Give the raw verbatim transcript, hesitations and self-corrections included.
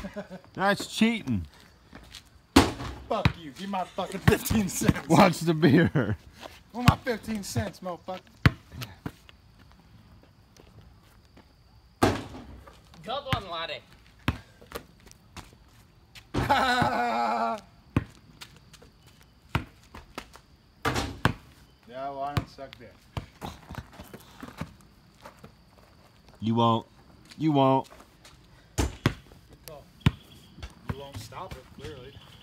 That's cheating. Fuck you. Give my fucking fifteen cents. Watch the beer. Want my fifteen cents, motherfucker. Good one, laddie. Yeah, well, I don't suck dick. You won't. You won't. You won't stop it, clearly.